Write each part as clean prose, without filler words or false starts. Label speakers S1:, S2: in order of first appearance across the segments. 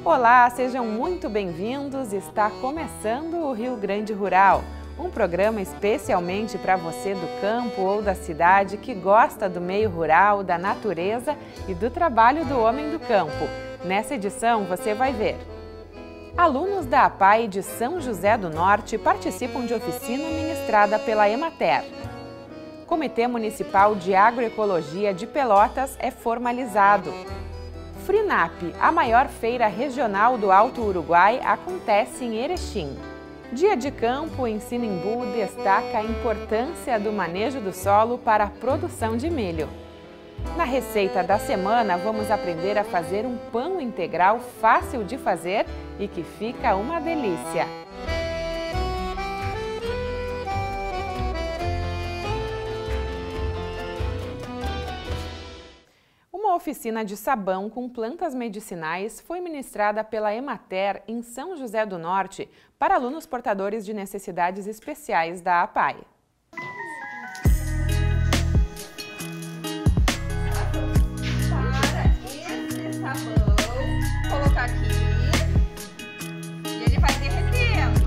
S1: Olá, sejam muito bem-vindos. Está começando o Rio Grande Rural, um programa especialmente para você do campo ou da cidade que gosta do meio rural, da natureza e do trabalho do homem do campo. Nessa edição você vai ver: alunos da APAE de São José do Norte participam de oficina ministrada pela Emater. Comitê Municipal de Agroecologia de Pelotas é formalizado. FRINAP, a maior feira regional do Alto Uruguai, acontece em Erechim. Dia de Campo em Sinimbu destaca a importância do manejo do solo para a produção de milho. Na receita da semana, vamos aprender a fazer um pão integral fácil de fazer e que fica uma delícia. Uma oficina de sabão com plantas medicinais foi ministrada pela Emater em São José do Norte para alunos portadores de necessidades especiais da APAE.
S2: Esse sabão, colocar aqui e ele vai derretendo.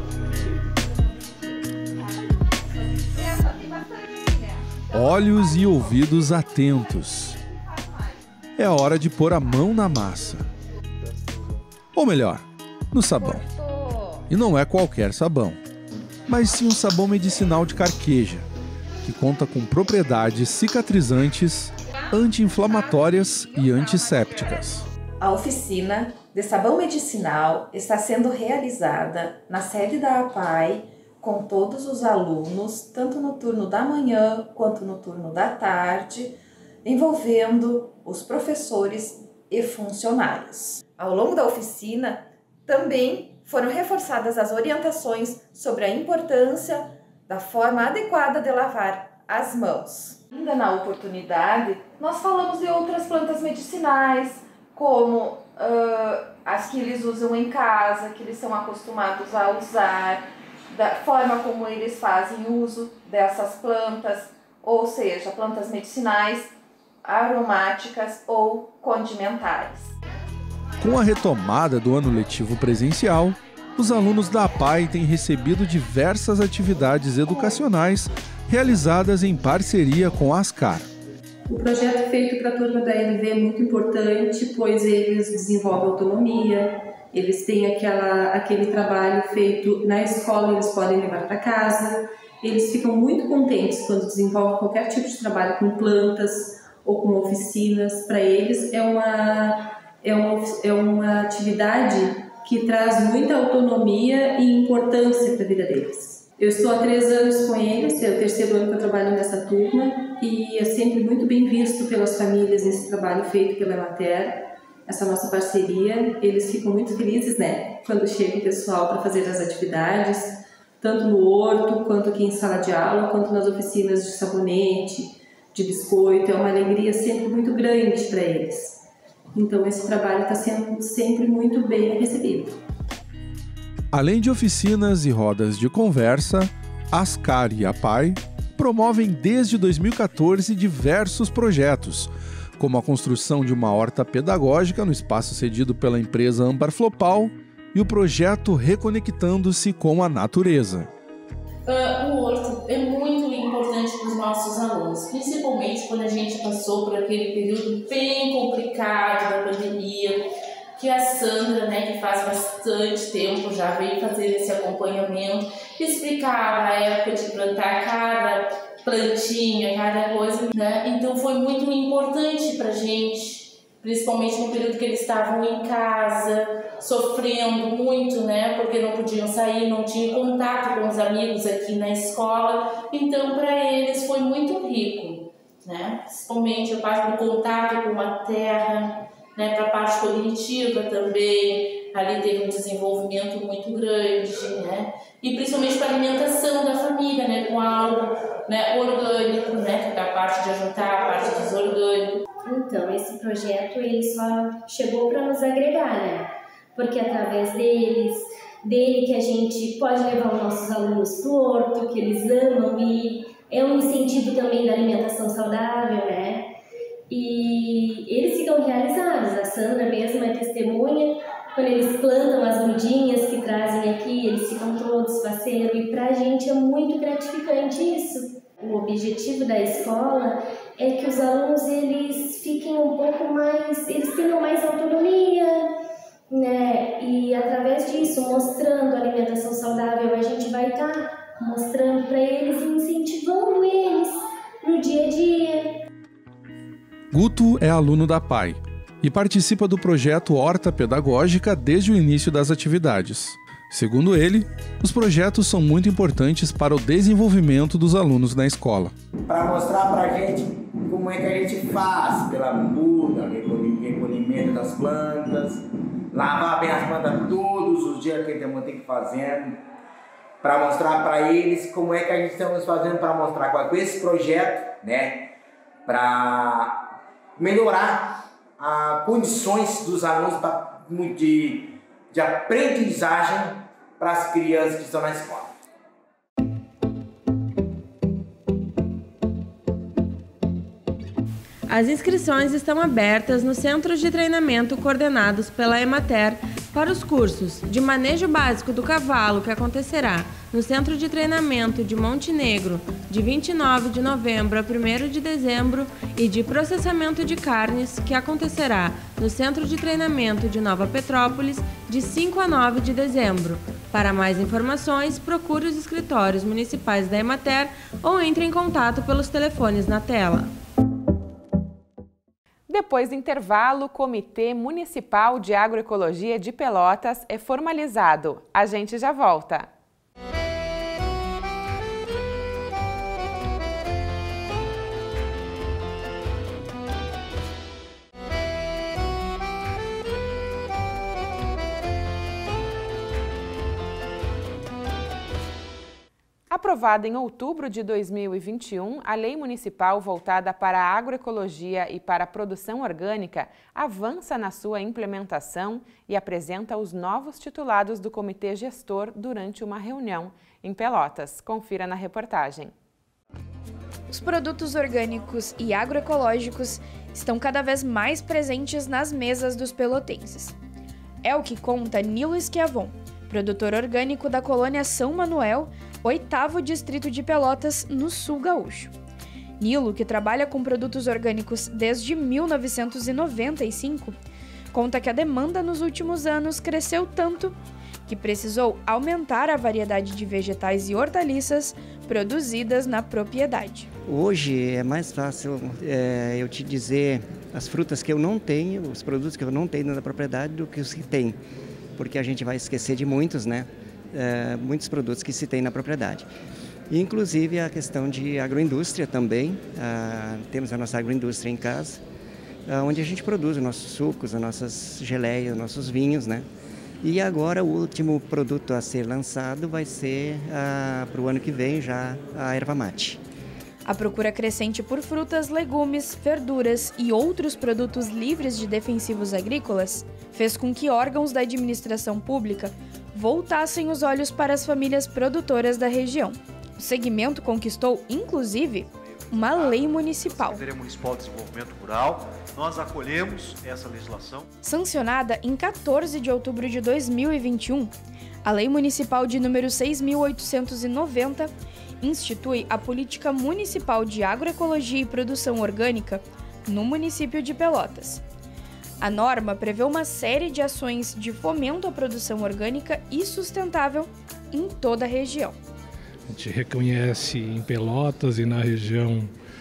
S2: Tem bastante, né?
S3: Olhos e ouvidos atentos. É a hora de pôr a mão na massa. Ou melhor, no sabão. E não é qualquer sabão, mas sim um sabão medicinal de carqueja, que conta com propriedades cicatrizantes, anti-inflamatórias e antissépticas.
S4: A oficina de sabão medicinal está sendo realizada na sede da APAE com todos os alunos, tanto no turno da manhã quanto no turno da tarde, envolvendo os professores e funcionários. Ao longo da oficina, também foram reforçadas as orientações sobre a importância da forma adequada de lavar as mãos. Ainda na oportunidade, nós falamos de outras plantas medicinais, como as que eles usam em casa, que eles são acostumados a usar, da forma como eles fazem uso dessas plantas, ou seja, plantas medicinais, aromáticas ou condimentais.
S3: Com a retomada do ano letivo presencial, os alunos da APAE têm recebido diversas atividades educacionais realizadas em parceria com a Ascar.
S5: O projeto feito para a turma da LV é muito importante, pois eles desenvolvem autonomia, eles têm aquele trabalho feito na escola, eles podem levar para casa, eles ficam muito contentes quando desenvolvem qualquer tipo de trabalho com plantas ou com oficinas. Para eles é uma atividade que traz muita autonomia e importância para a vida deles. Eu estou há 3 anos com eles, é o 3º ano que eu trabalho nessa turma e é sempre muito bem visto pelas famílias esse trabalho feito pela Emater, essa nossa parceria. Eles ficam muito felizes, né, quando chega o pessoal para fazer as atividades, tanto no horto, quanto aqui em sala de aula, quanto nas oficinas de sabonete, de biscoito. É uma alegria sempre muito grande para eles. Então esse trabalho está sendo sempre muito bem recebido.
S3: Além de oficinas e rodas de conversa, a Ascar e a APAE promovem desde 2014 diversos projetos, como a construção de uma horta pedagógica no espaço cedido pela empresa Âmbar Flopal e o projeto Reconectando-se com a Natureza.
S6: O horto é muito importante para os nossos alunos, principalmente quando a gente passou por aquele período bem complicado da pandemia, que a Sandra, né, que faz bastante tempo já veio fazer esse acompanhamento, explicava a época de plantar cada plantinha, cada coisa, né? Então foi muito importante para a gente, principalmente no período que eles estavam em casa, sofrendo muito, né, porque não podiam sair, não tinham contato com os amigos aqui na escola. Então para eles foi muito rico, né, principalmente a parte do contato com a terra, né, para a parte cognitiva também, ali teve um desenvolvimento muito grande, né, e principalmente para a alimentação da família, né, com algo, né, orgânico, né, que é a parte de ajuntar, a parte desorgânico.
S7: Então, esse projeto ele só chegou para nos agregar, né, porque através dele que a gente pode levar os nossos alunos para o horto, que eles amam, e é um incentivo também da alimentação saudável, né, e eles ficam realizados. A Sandra mesma é testemunha quando eles plantam as mudinhas que trazem aqui, eles ficam todos faceiros e pra gente é muito gratificante isso. O objetivo da escola é que os alunos eles fiquem um pouco mais, eles tenham mais autonomia, né? E através disso, mostrando a alimentação saudável, a gente vai estar mostrando para eles e incentivando eles no dia a dia.
S3: Guto é aluno da PAI e participa do projeto Horta Pedagógica desde o início das atividades. Segundo ele, os projetos são muito importantes para o desenvolvimento dos alunos na escola.
S8: Para mostrar para a gente como é que a gente faz pela muda, recolhimento das plantas, lavar bem as plantas todos os dias que tem que ir fazendo, para mostrar para eles como é que a gente estamos fazendo para mostrar com esse projeto, né, para melhorar as condições dos alunos de aprendizagem para as crianças que estão na escola.
S9: As inscrições estão abertas no Centro de Treinamento coordenados pela Emater para os cursos de Manejo Básico do Cavalo, que acontecerá no Centro de Treinamento de Monte Negro, de 29 de novembro a 1º de dezembro, e de Processamento de Carnes, que acontecerá no Centro de Treinamento de Nova Petrópolis, de 5 a 9 de dezembro. Para mais informações, procure os escritórios municipais da Emater ou entre em contato pelos telefones na tela.
S1: Depois do intervalo, o Comitê Municipal de Agroecologia de Pelotas é formalizado. A gente já volta. Aprovada em outubro de 2021, a Lei Municipal voltada para a agroecologia e para a produção orgânica avança na sua implementação e apresenta os novos titulados do Comitê Gestor durante uma reunião em Pelotas. Confira na reportagem.
S10: Os produtos orgânicos e agroecológicos estão cada vez mais presentes nas mesas dos pelotenses. É o que conta Nilo Schiavon, produtor orgânico da colônia São Manuel, 8º distrito de Pelotas, no sul gaúcho. Nilo, que trabalha com produtos orgânicos desde 1995, conta que a demanda nos últimos anos cresceu tanto que precisou aumentar a variedade de vegetais e hortaliças produzidas na propriedade.
S11: Hoje é mais fácil eu te dizer as frutas que eu não tenho, os produtos que eu não tenho na propriedade do que os que tem, porque a gente vai esquecer de muitos, né? Muitos produtos que se tem na propriedade. Inclusive a questão de agroindústria também. Temos a nossa agroindústria em casa, onde a gente produz os nossos sucos, as nossas geleias, os nossos vinhos, né? E agora o último produto a ser lançado vai ser para o ano que vem já a erva mate.
S10: A procura crescente por frutas, legumes, verduras e outros produtos livres de defensivos agrícolas fez com que órgãos da administração pública voltassem os olhos para as famílias produtoras da região. O segmento conquistou, inclusive, uma lei municipal.
S12: A Secretaria Municipal de Desenvolvimento Rural, nós acolhemos essa legislação.
S10: Sancionada em 14 de outubro de 2021, a Lei Municipal de número 6.890 institui a Política Municipal de Agroecologia e Produção Orgânica no município de Pelotas. A norma prevê uma série de ações de fomento à produção orgânica e sustentável em toda a região.
S13: A gente reconhece em Pelotas e na região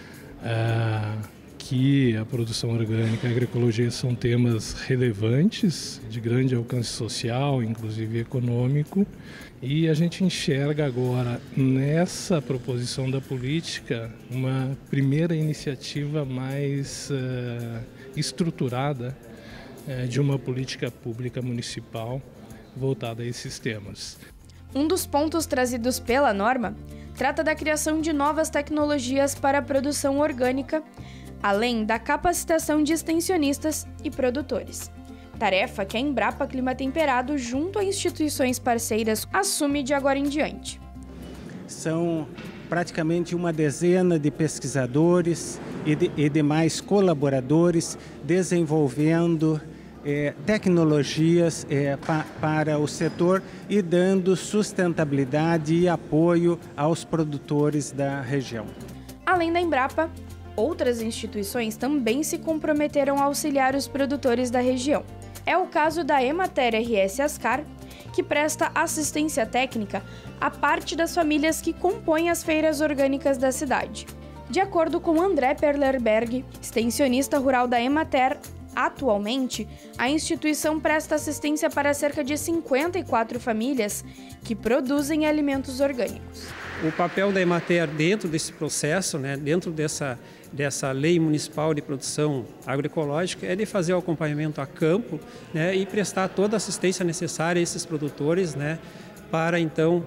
S13: que a produção orgânica e a agroecologia são temas relevantes, de grande alcance social, inclusive econômico, e a gente enxerga agora nessa proposição da política uma primeira iniciativa mais estruturada de uma política pública municipal voltada a esses temas.
S10: Um dos pontos trazidos pela norma trata da criação de novas tecnologias para a produção orgânica, além da capacitação de extensionistas e produtores. Tarefa que a Embrapa Clima Temperado, junto a instituições parceiras, assume de agora em diante.
S14: São praticamente uma dezena de pesquisadores e demais colaboradores desenvolvendo tecnologias para o setor e dando sustentabilidade e apoio aos produtores da região.
S10: Além da Embrapa, outras instituições também se comprometeram a auxiliar os produtores da região. É o caso da Emater RS Ascar, que presta assistência técnica a parte das famílias que compõem as feiras orgânicas da cidade. De acordo com André Perlerberg, extensionista rural da Emater, atualmente, a instituição presta assistência para cerca de 54 famílias que produzem alimentos orgânicos.
S15: O papel da Emater dentro desse processo, dentro dessa lei municipal de produção agroecológica, é de fazer o acompanhamento a campo e prestar toda a assistência necessária a esses produtores para então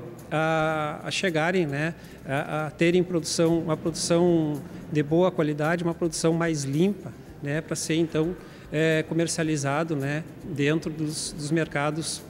S15: a chegarem a terem uma produção de boa qualidade, uma produção mais limpa, para ser então comercializado dentro dos mercados.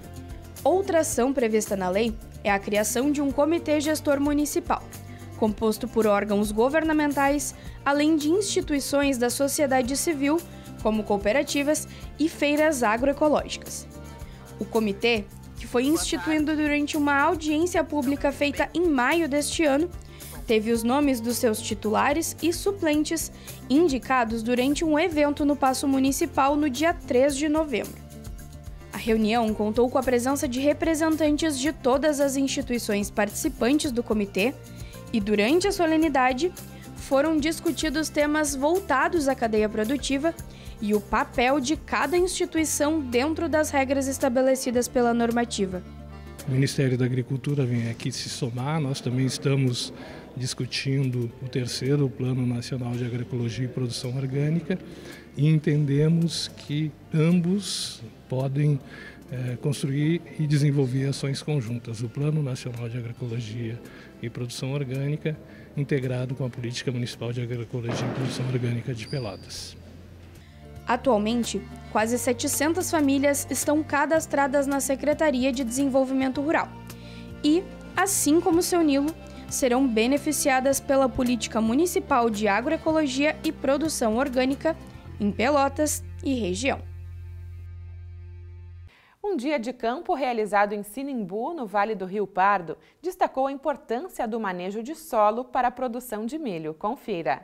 S10: Outra ação prevista na lei é a criação de um comitê gestor municipal, composto por órgãos governamentais, além de instituições da sociedade civil, como cooperativas e feiras agroecológicas. O comitê, que foi instituído durante uma audiência pública feita em maio deste ano, teve os nomes dos seus titulares e suplentes indicados durante um evento no Paço Municipal no dia 3 de novembro. A reunião contou com a presença de representantes de todas as instituições participantes do comitê e, durante a solenidade, foram discutidos temas voltados à cadeia produtiva e o papel de cada instituição dentro das regras estabelecidas pela normativa.
S13: O Ministério da Agricultura vem aqui se somar, nós também estamos discutindo o terceiro Plano Nacional de Agroecologia e Produção Orgânica e entendemos que ambos podem construir e desenvolver ações conjuntas. O Plano Nacional de Agroecologia e Produção Orgânica integrado com a Política Municipal de Agroecologia e Produção Orgânica de Pelotas.
S10: Atualmente, quase 700 famílias estão cadastradas na Secretaria de Desenvolvimento Rural e, assim como seu Nilo, serão beneficiadas pela Política Municipal de Agroecologia e Produção Orgânica em Pelotas e região.
S1: Um dia de campo realizado em Sinimbu, no Vale do Rio Pardo, destacou a importância do manejo de solo para a produção de milho. Confira.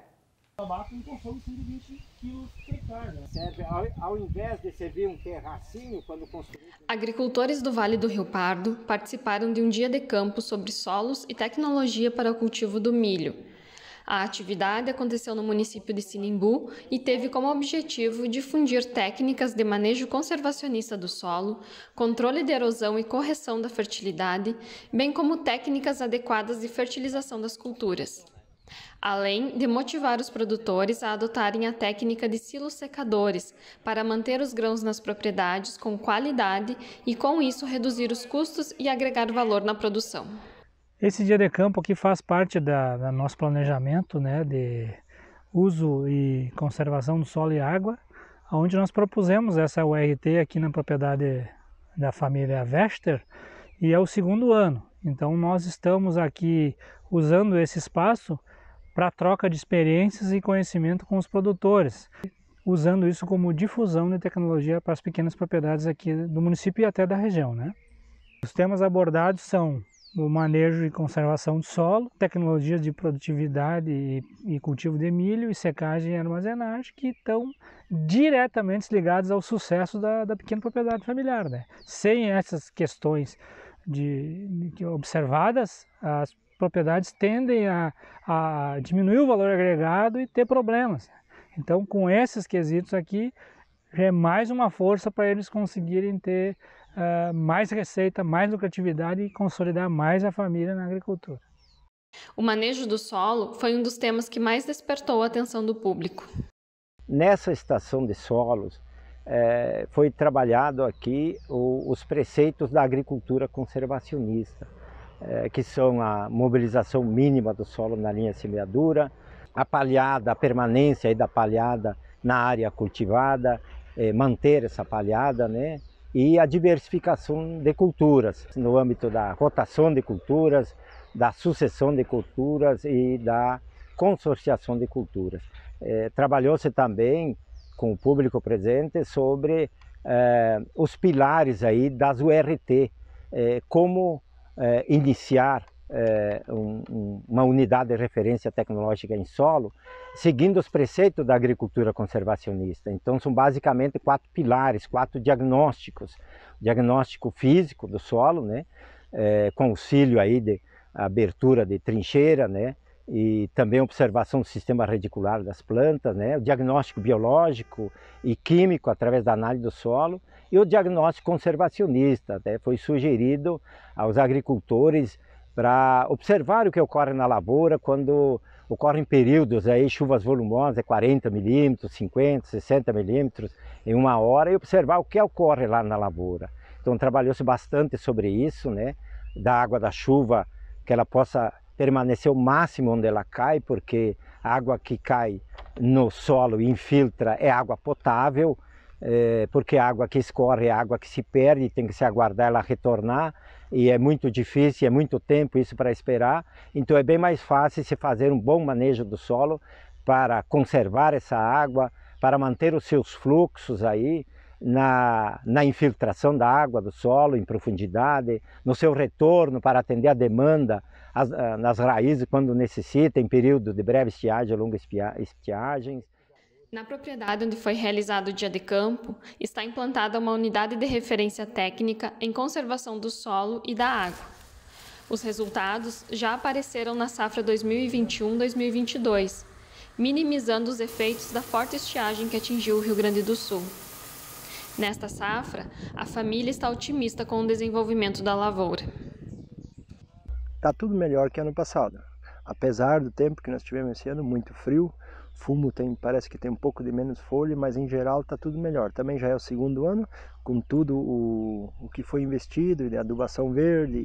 S16: Serve ao invés de servir um terracinho quando construído.
S17: Agricultores do Vale do Rio Pardo participaram de um dia de campo sobre solos e tecnologia para o cultivo do milho. A atividade aconteceu no município de Sinimbu e teve como objetivo difundir técnicas de manejo conservacionista do solo, controle de erosão e correção da fertilidade, bem como técnicas adequadas de fertilização das culturas. Além de motivar os produtores a adotarem a técnica de silos secadores para manter os grãos nas propriedades com qualidade e, com isso, reduzir os custos e agregar valor na produção.
S18: Esse dia de campo aqui faz parte do nosso planejamento, de uso e conservação do solo e água, onde nós propusemos essa URT aqui na propriedade da família Wester, e é o segundo ano. Então nós estamos aqui usando esse espaço para troca de experiências e conhecimento com os produtores, usando isso como difusão de tecnologia para as pequenas propriedades aqui do município e até da região, Os temas abordados são o manejo e conservação do solo, tecnologias de produtividade e cultivo de milho e secagem e armazenagem, que estão diretamente ligados ao sucesso da pequena propriedade familiar. Sem essas questões observadas, as propriedades tendem a diminuir o valor agregado e ter problemas. Então, com esses quesitos aqui, já é mais uma força para eles conseguirem ter mais receita, mais lucratividade e consolidar mais a família na agricultura.
S17: O manejo do solo foi um dos temas que mais despertou a atenção do público.
S16: Nessa estação de solos, foi trabalhado aqui os preceitos da agricultura conservacionista, que são a mobilização mínima do solo na linha semeadura, a palhada, a permanência da palhada na área cultivada, manter essa palhada, e a diversificação de culturas, no âmbito da rotação de culturas, da sucessão de culturas e da consorciação de culturas. Trabalhou-se também com o público presente sobre os pilares aí das URT, como iniciar uma unidade de referência tecnológica em solo, seguindo os preceitos da agricultura conservacionista. Então são basicamente 4 pilares, 4 diagnósticos. Diagnóstico físico do solo, né? Com auxílio aí de abertura de trincheira, né? E também observação do sistema radicular das plantas, né? O diagnóstico biológico e químico através da análise do solo e o diagnóstico conservacionista. Até foi sugerido aos agricultores para observar o que ocorre na lavoura quando ocorrem períodos aí, chuvas volumosas, 40 milímetros, 50, 60 milímetros em uma hora, e observar o que ocorre lá na lavoura. Então trabalhou-se bastante sobre isso, né? Da água da chuva, que ela possa permanecer o máximo onde ela cai, porque a água que cai no solo e infiltra é água potável, porque a água que escorre é água que se perde, tem que se aguardar ela retornar, e é muito difícil, é muito tempo isso para esperar. Então é bem mais fácil se fazer um bom manejo do solo para conservar essa água, para manter os seus fluxos aí na infiltração da água do solo em profundidade, no seu retorno para atender a demanda nas raízes quando necessita, em período de breve estiagem ou longa estiagens.
S17: Na propriedade onde foi realizado o dia de campo, está implantada uma unidade de referência técnica em conservação do solo e da água. Os resultados já apareceram na safra 2021-2022, minimizando os efeitos da forte estiagem que atingiu o Rio Grande do Sul. Nesta safra, a família está otimista com o desenvolvimento da lavoura.
S19: Está tudo melhor que ano passado. Apesar do tempo que nós tivemos esse ano, muito frio, fumo parece que tem um pouco de menos folha, mas em geral está tudo melhor. Também já é o segundo ano, com tudo o que foi investido, de adubação verde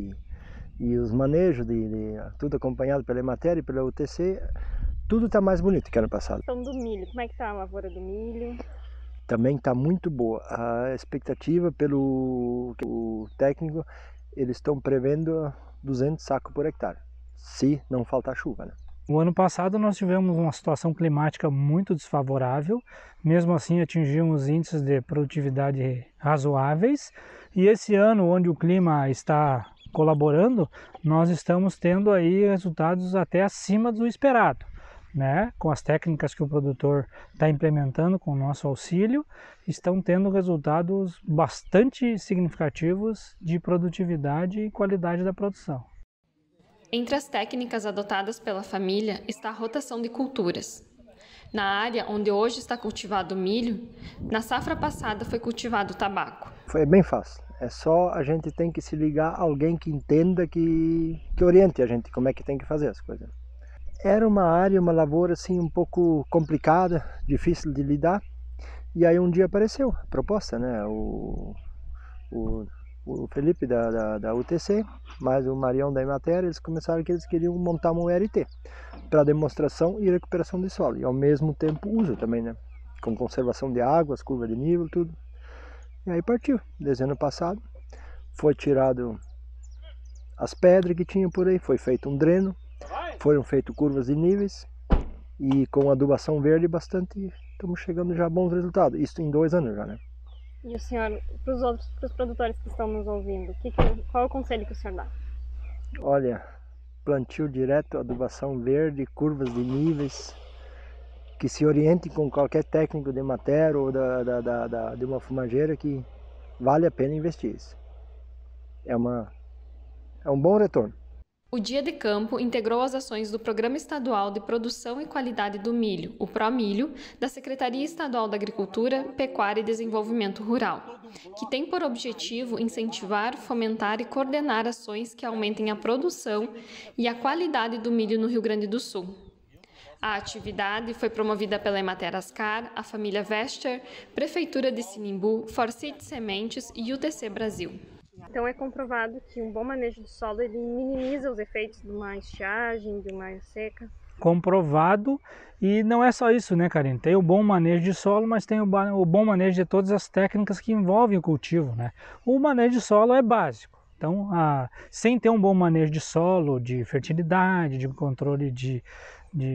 S19: e os manejos, tudo acompanhado pela Emater e pela UTC, tudo está mais bonito que ano passado.
S20: Então do milho, como é que está a lavoura do milho?
S19: Também está muito boa. A expectativa pelo técnico, eles estão prevendo 200 sacos por hectare, se não faltar chuva, né?
S18: O ano passado nós tivemos uma situação climática muito desfavorável, mesmo assim atingimos índices de produtividade razoáveis, e esse ano, onde o clima está colaborando, nós estamos tendo aí resultados até acima do esperado, né? Com as técnicas que o produtor está implementando com o nosso auxílio, estão tendo resultados bastante significativos de produtividade e qualidade da produção.
S17: Entre as técnicas adotadas pela família está a rotação de culturas. Na área onde hoje está cultivado o milho, na safra passada foi cultivado o tabaco.
S19: Foi bem fácil, é só a gente tem que se ligar a alguém que entenda, que oriente a gente como é que tem que fazer as coisas. Era uma área, uma lavoura assim um pouco complicada, difícil de lidar, e aí um dia apareceu a proposta, né? O Felipe da UTC, mais o Marião da Emater, eles começaram que eles queriam montar uma URT para demonstração e recuperação de solo, e ao mesmo tempo uso também, né? Com conservação de águas, curva de nível, tudo. E aí partiu, desde ano passado, foi tirado as pedras que tinha por aí, foi feito um dreno, foram feitas curvas de níveis, e com adubação verde bastante, estamos chegando já a bons resultados, isso em 2 anos já, né?
S20: E o senhor, para os produtores que estão nos ouvindo, qual é o conselho que o senhor dá?
S19: Olha, plantio direto, adubação verde, curvas de níveis, que se orientem com qualquer técnico de Emater ou de uma fumageira, que vale a pena investir isso. É um bom retorno.
S17: O Dia de Campo integrou as ações do Programa Estadual de Produção e Qualidade do Milho, o PROMilho, da Secretaria Estadual da Agricultura, Pecuária e Desenvolvimento Rural, que tem por objetivo incentivar, fomentar e coordenar ações que aumentem a produção e a qualidade do milho no Rio Grande do Sul. A atividade foi promovida pela Emater Ascar, a família Vester, Prefeitura de Sinimbu, Forsyth Sementes e UTC Brasil.
S20: Então é comprovado que um bom manejo do solo ele minimiza os efeitos de uma estiagem, de uma seca.
S18: Comprovado, e não é só isso, né, Karine? Tem o bom manejo de solo, mas tem o bom manejo de todas as técnicas que envolvem o cultivo, né? O manejo de solo é básico. Então, sem ter um bom manejo de solo, de fertilidade, de controle de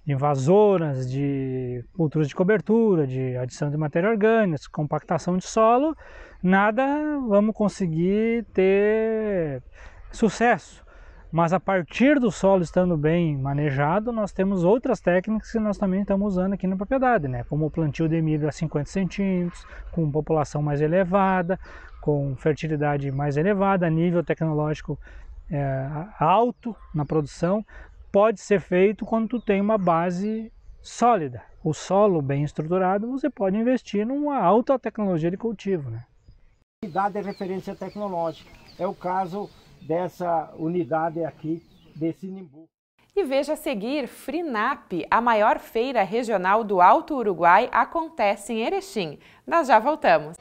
S18: invasoras, de culturas de cobertura, de adição de matéria orgânica, compactação de solo, nada vamos conseguir ter sucesso. Mas a partir do solo estando bem manejado, nós temos outras técnicas que nós também estamos usando aqui na propriedade, né? Como o plantio de milho a 50 centímetros, com população mais elevada, com fertilidade mais elevada, nível tecnológico alto na produção, pode ser feito quando tu tem uma base sólida. O solo bem estruturado, você pode investir numa alta tecnologia de cultivo, né?
S16: Unidade de referência tecnológica. É o caso dessa unidade aqui de Sinimbu.
S1: E veja a seguir, FRINAP, a maior feira regional do Alto Uruguai, acontece em Erechim. Nós já voltamos.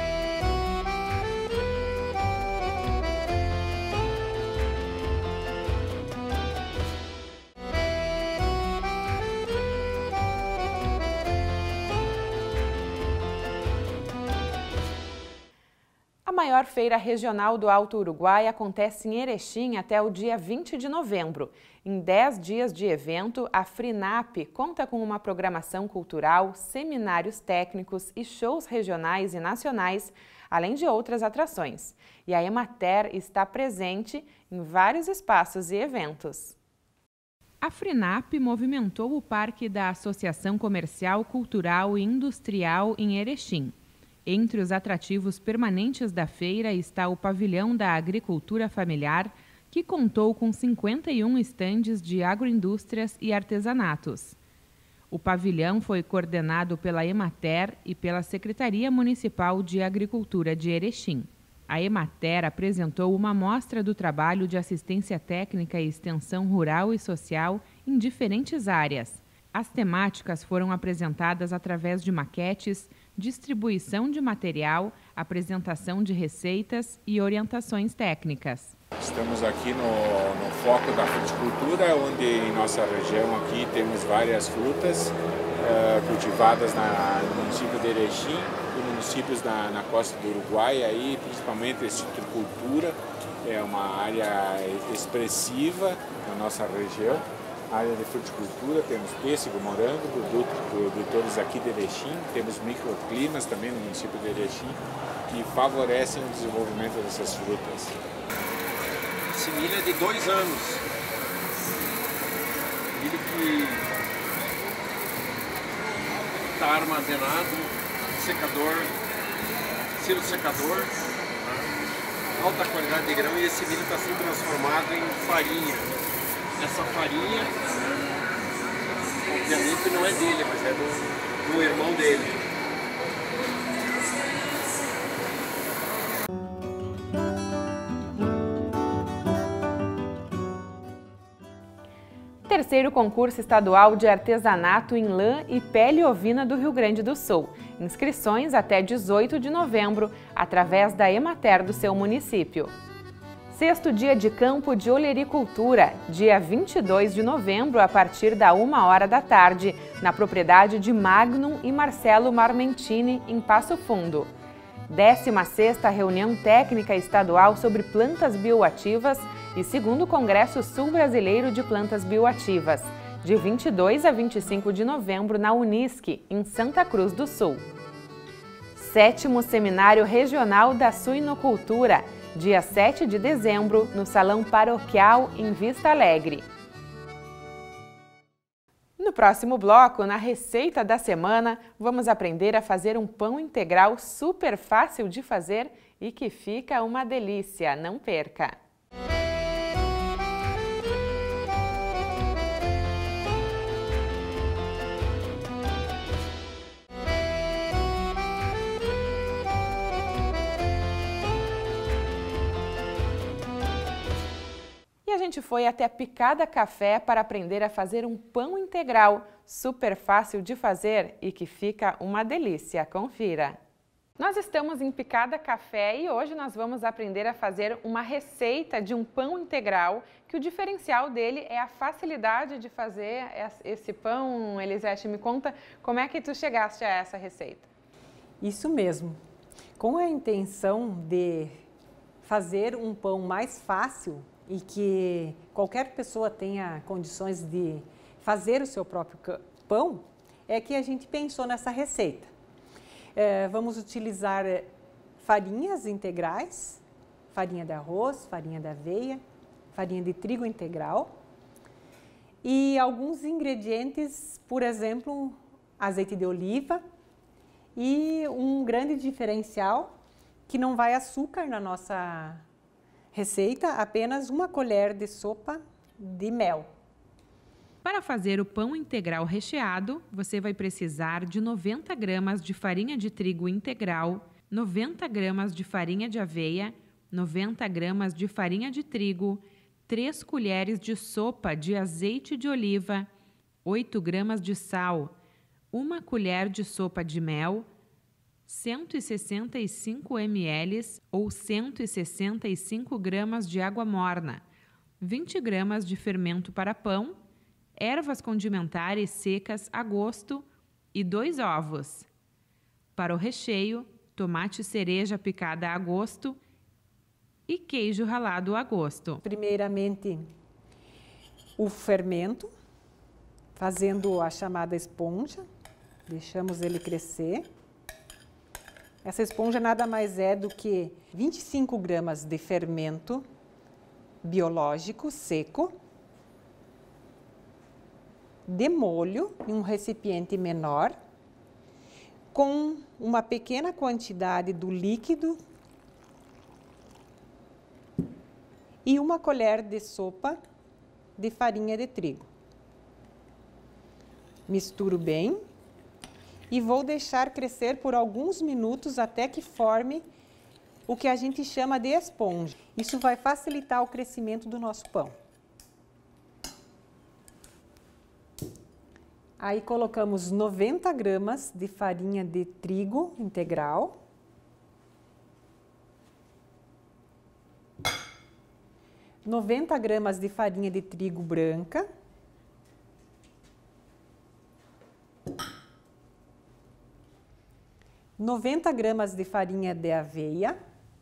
S1: A maior feira regional do Alto Uruguai acontece em Erechim até o dia 20 de novembro. Em 10 dias de evento, a FRINAP conta com uma programação cultural, seminários técnicos e shows regionais e nacionais, além de outras atrações. E a Emater está presente em vários espaços e eventos. A FRINAP movimentou o parque da Associação Comercial, Cultural e Industrial em Erechim. Entre os atrativos permanentes da feira está o pavilhão da agricultura familiar, que contou com 51 estandes de agroindústrias e artesanatos. O pavilhão foi coordenado pela Emater e pela Secretaria Municipal de Agricultura de Erechim. A Emater apresentou uma mostra do trabalho de assistência técnica e extensão rural e social em diferentes áreas. As temáticas foram apresentadas através de maquetes, distribuição de material, apresentação de receitas e orientações técnicas.
S21: Estamos aqui no foco da fruticultura, onde em nossa região aqui temos várias frutas cultivadas no município de Erechim e municípios na costa do Uruguai, aí, principalmente a citricultura, é uma área expressiva na nossa região. Área de fruticultura, temos pêssego, morango, produtores aqui de Erechim, temos microclimas também no município de Erechim, que favorecem o desenvolvimento dessas frutas.
S22: Esse milho é de 2 anos, milho que está armazenado, secador, silo secador, alta qualidade de grão, e esse milho está sendo transformado em farinha. Essa farinha, obviamente não é dele, mas é do irmão dele.
S1: Terceiro concurso estadual de artesanato em lã e pele ovina do Rio Grande do Sul. Inscrições até 18 de novembro, através da Emater do seu município. Sexto dia de campo de olericultura, dia 22 de novembro, a partir da 1h da tarde, na propriedade de Magnum e Marcelo Marmentini, em Passo Fundo. 16ª Reunião Técnica Estadual sobre Plantas Bioativas e 2º Congresso Sul Brasileiro de Plantas Bioativas, de 22 a 25 de novembro, na Unisc, em Santa Cruz do Sul. 7º Seminário Regional da Suinocultura, dia 7 de dezembro, no Salão Paroquial, em Vista Alegre. No próximo bloco, na receita da semana, vamos aprender a fazer um pão integral super fácil de fazer e que fica uma delícia. Não perca! A gente foi até Picada Café para aprender a fazer um pão integral, super fácil de fazer e que fica uma delícia. Confira! Nós estamos em Picada Café e hoje nós vamos aprender a fazer uma receita de um pão integral, que o diferencial dele é a facilidade de fazer esse pão. Elisete, me conta como é que tu chegaste a essa receita.
S23: Isso mesmo, com a intenção de fazer um pão mais fácil e que qualquer pessoa tenha condições de fazer o seu próprio pão, é que a gente pensou nessa receita. Vamos utilizar farinhas integrais, farinha de arroz, farinha de aveia, farinha de trigo integral e alguns ingredientes, por exemplo, azeite de oliva e um grande diferencial que não vai açúcar na nossa receita, apenas uma colher de sopa de mel.
S1: Para fazer o pão integral recheado, você vai precisar de 90 gramas de farinha de trigo integral, 90 gramas de farinha de aveia, 90 gramas de farinha de trigo, 3 colheres de sopa de azeite de oliva, 8 gramas de sal, 1 colher de sopa de mel, 165 ml ou 165 gramas de água morna, 20 gramas de fermento para pão, ervas condimentares secas a gosto e 2 ovos. Para o recheio, tomate cereja picada a gosto e queijo ralado a gosto.
S23: Primeiramente, o fermento, fazendo a chamada esponja, deixamos ele crescer. Essa esponja nada mais é do que 25 gramas de fermento biológico seco, de molho em um recipiente menor, com uma pequena quantidade do líquido e 1 colher de sopa de farinha de trigo. Misturo bem e vou deixar crescer por alguns minutos até que forme o que a gente chama de esponja. Isso vai facilitar o crescimento do nosso pão. Aí colocamos 90 gramas de farinha de trigo integral. ,90 gramas de farinha de trigo branca. ,90 gramas de farinha de aveia.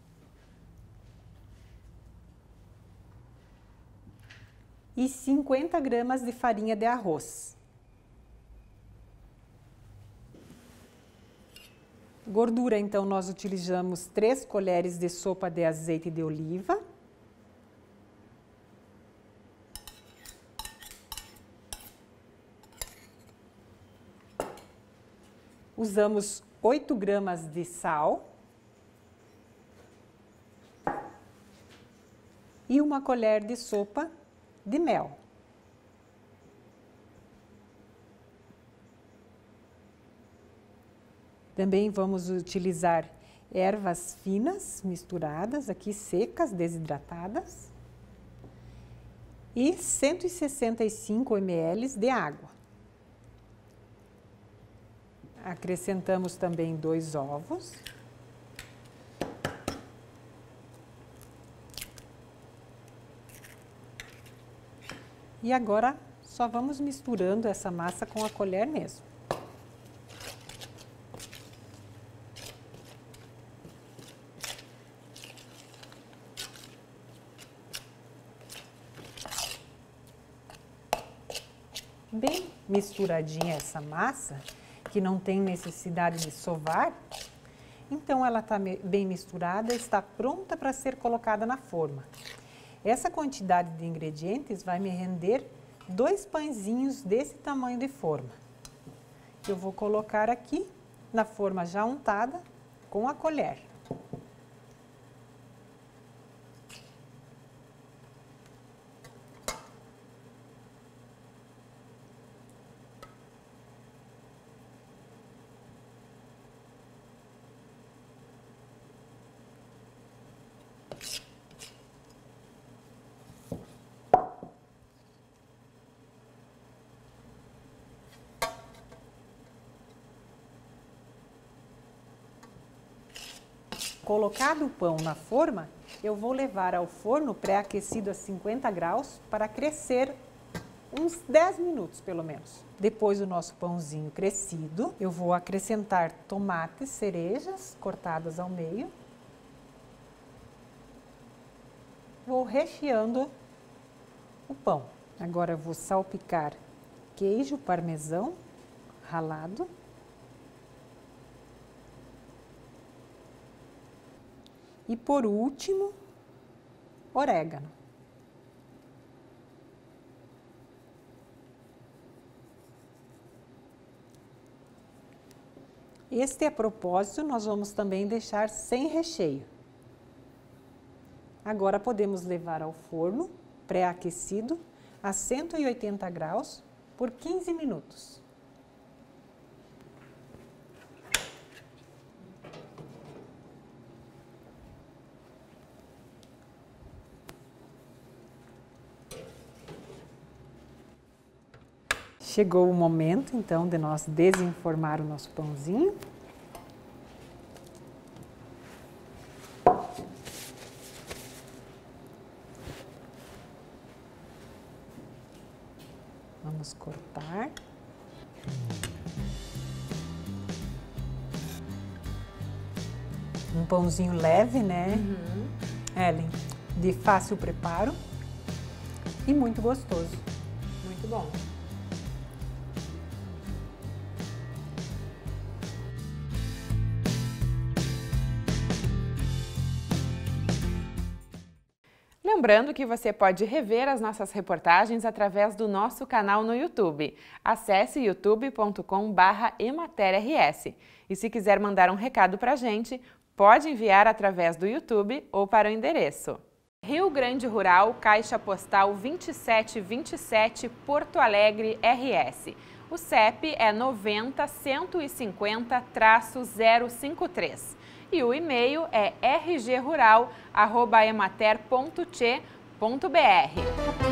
S23: E 50 gramas de farinha de arroz. Gordura, então, nós utilizamos 3 colheres de sopa de azeite de oliva. Usamos 8 gramas de sal. E 1 colher de sopa de mel. Também vamos utilizar ervas finas misturadas, aqui secas, desidratadas. E 165 ml de água. Acrescentamos também 2 ovos. E agora só vamos misturando essa massa com a colher mesmo. Bem misturadinha essa massa, que não tem necessidade de sovar, então ela está bem misturada, está pronta para ser colocada na forma. Essa quantidade de ingredientes vai me render 2 pãezinhos desse tamanho de forma. Eu vou colocar aqui na forma já untada com a colher. Colocado o pão na forma, eu vou levar ao forno pré-aquecido a 50 graus para crescer uns 10 minutos, pelo menos. Depois do nosso pãozinho crescido, eu vou acrescentar tomates cerejas cortadas ao meio. Vou recheando o pão. Agora eu vou salpicar queijo parmesão ralado. E por último, orégano. Este a propósito, nós vamos também deixar sem recheio. Agora podemos levar ao forno pré-aquecido a 180 graus por 15 minutos. Chegou o momento, então, de nós desenformar o nosso pãozinho. Vamos cortar. Um pãozinho leve, né, Ellen? De fácil preparo e muito gostoso.
S1: Muito bom. Lembrando que você pode rever as nossas reportagens através do nosso canal no YouTube. Acesse youtube.com/ematerrs. E se quiser mandar um recado para a gente, pode enviar através do YouTube ou para o endereço Rio Grande Rural, Caixa Postal 2727, Porto Alegre, RS. O CEP é 90-150-053. E o e-mail é rgrural@emater.che.br.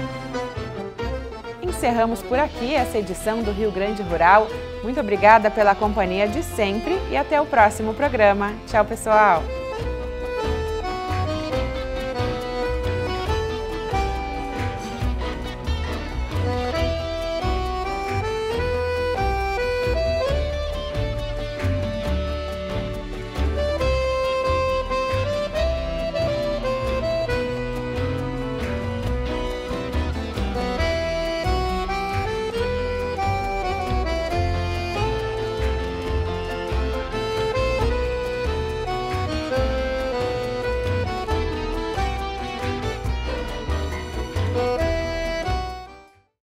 S1: Encerramos por aqui essa edição do Rio Grande Rural. Muito obrigada pela companhia de sempre e até o próximo programa. Tchau, pessoal!